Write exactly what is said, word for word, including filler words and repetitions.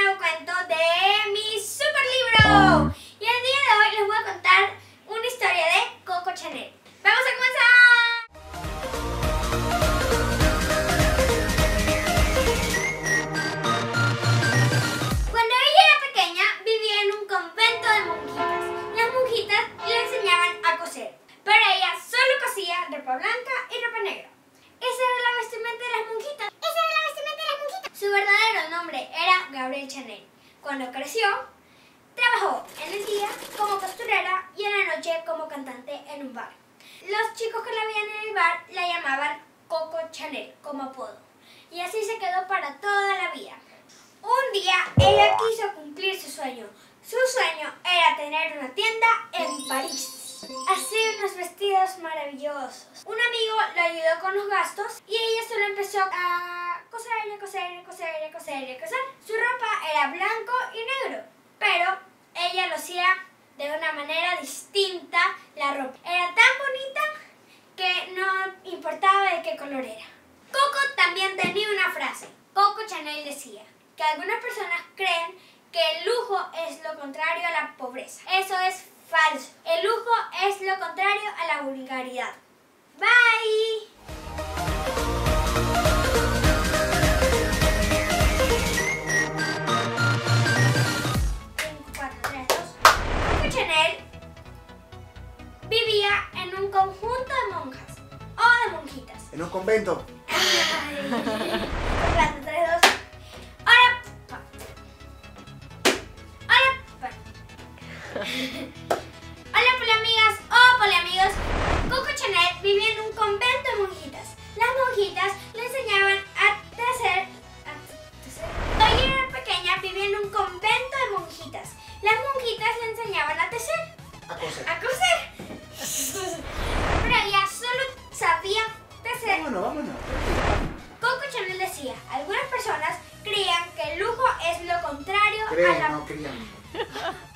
nuevo cuento de mi super libro. Y el día de hoy les voy a contar una historia de Coco Chanel. ¡Vamos a comenzar! Cuando ella era pequeña vivía en un convento de monjitas. Las monjitas le enseñaban a coser, pero ella solo cosía ropa blanca y ropa negra. Esa era la vestimenta de las monjitas. Esa era la vestimenta de las monjitas. Su verdadero nombre era Gabrielle Chanel. Cuando creció, trabajó en el día como costurera y en la noche como cantante en un bar. Los chicos que la veían en el bar la llamaban Coco Chanel como apodo. Y así se quedó para toda la vida. Un día ella quiso cumplir su sueño. Su sueño era tener una tienda en París. Hacía unos vestidos maravillosos. Un amigo le ayudó con los gastos y ella solo empezó a coser, y coser, y coser, y coser, y coser. Su ropa era blanco y negro, pero ella lo hacía de una manera distinta. La ropa era tan bonita que no importaba de qué color era. Coco también tenía una frase. Coco Chanel decía que algunas personas creen que el lujo es lo contrario a la pobreza. Eso es falso. El lujo es lo contrario a la vulgaridad. Bye. cinco, cuatro, tres, dos. Coco Chanel vivía en un conjunto de monjas o de monjitas. En un convento. Ay. cuatro, tres, dos. Hola. pa. Hola. pa. Hola poliamigas o poliamigos. Coco Chanel vivía en un convento de monjitas. Las monjitas le enseñaban a tejer. A tejer. Cuando ella era pequeña vivía en un convento de monjitas. Las monjitas le enseñaban a tejer. A coser. A coser. Pero ella solo sabía tejer. Vámonos, vámonos. Coco Chanel decía, algunas personas creían que el lujo es lo contrario Creen, a la... no creían.